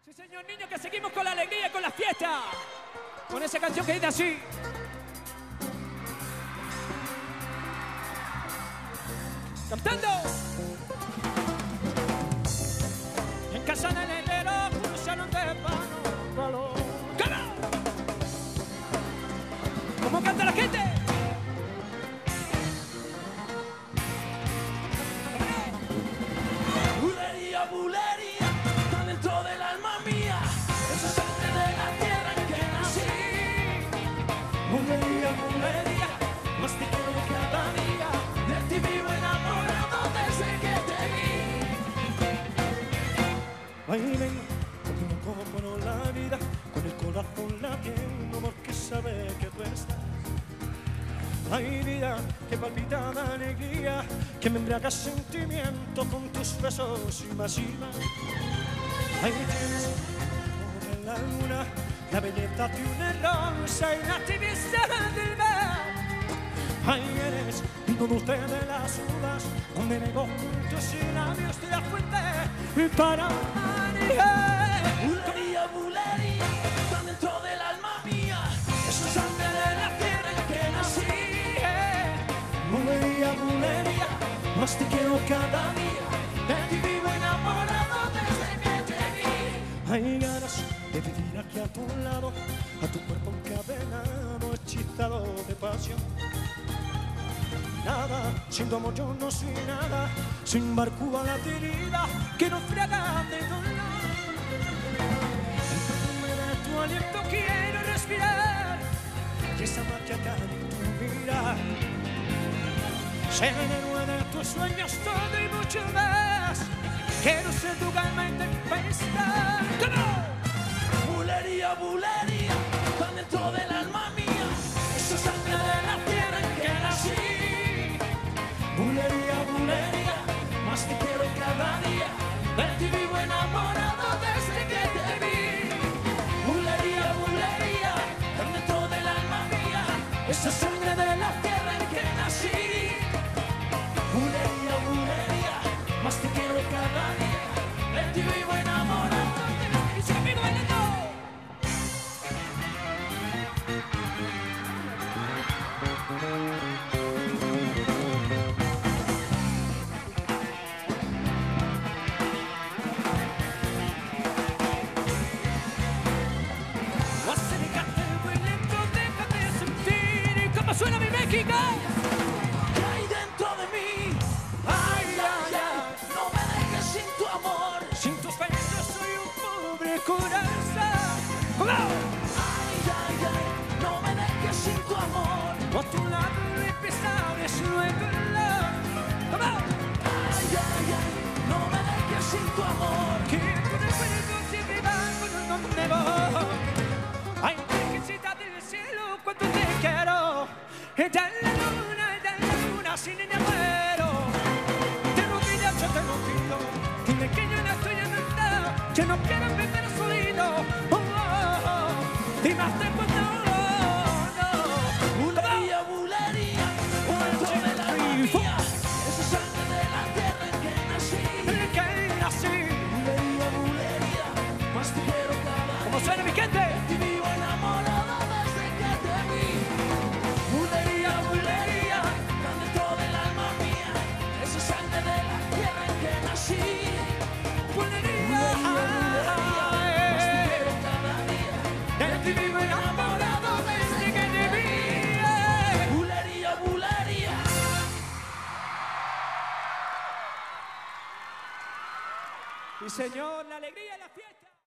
Sí, señor, niños, que seguimos con la alegría y con la fiesta. Con esa canción que dice así. Cantando. En casa del herrero, un salón de palo. ¿Cómo canta la gente? Bulería, bulería, está dentro del alma mía. Eso es sangre de la tierra en que nací. Bulería, bulería, más te quiero cada día. De ti vivo enamorado desde que te vi. Ay, ven, como por la vida, con el corazón latiendo porque sabe que tú estás. Ay, vida, que palpita de alegría, que me embriaga sentimiento con tus besos y más y más. Ay, tienes como la luna, la belleza de una rosa y la tibieza del mar. Ay, eres vino dulce de las uvas, donde me tus labios de la fuente para manejar. Bulería, bulería, está dentro del alma mía, eso es sangre de la tierra en que nací. Bulería, bulería, más te quiero cada día. De ti vivo enamorado desde que te vi. Hay ganas de vivir aquí a tu lado, a tu cuerpo encadenado, hechizado de pasión. Nada, sin tu amor yo no soy nada, sin barco a la deriva que nos friega de dolor. El perfume de tu aliento quiero respirar, y esa magia que hay en tu mirar. Ser el héroe de tus sueños, todo y mucho más. Quiero ser tu calma y tempestad. ¿Cómo? Bulería, bulería, está dentro del alma mía. Eso es sangre de la tierra en que nací. Bulería, bulería, más te quiero cada día. De ti vivo enamorado desde que te vi. Bulería, bulería, está dentro del alma mía. Eso es sangre de la tierra en que nací. Bulería, bulería, más te quiero cada día. De ti vivo enamorado. Y su amigo bailando. Acércate muy lento, déjame sentir. ¿Y cómo suena mi México? ¿Qué hay dentro de mí? Ay, ay, ay, no me dejes sin tu amor. Sin tus besos soy un pobre corazón. ¡Cómo! Ay, ay, ay, no me dejes sin tu amor. A tu lado empezar es nuevo dolor. ¡Cómo! Ay, ay, ay, no me dejes sin tu amor. Que tu recuerdo siempre va con un nombre nuevo. Ay, virgencita del cielo, cuánto te quiero. Ella es la luna, sin ella muero. Te rodillas, yo te lo pido. Dile que yo no estoy en nada, que no quiero perder su oído. Oh, oh, oh. Dime hasta cuándo. Bulería, bulería, dentro del alma mía. Esa es sangre de la tierra en que nací. Bulería, bulería, más te quiero cada día. ¿Cómo suena mi gente? Y vivo enamorado desde que te vi. Bulería, bulería, está dentro del alma mía. Esa es sangre de la tierra en que nací. Bulería, Más te quiero cada día. de ti vivo enamorado desde que te vi. Bulería, bulería. Y señor, la alegría y la fiesta.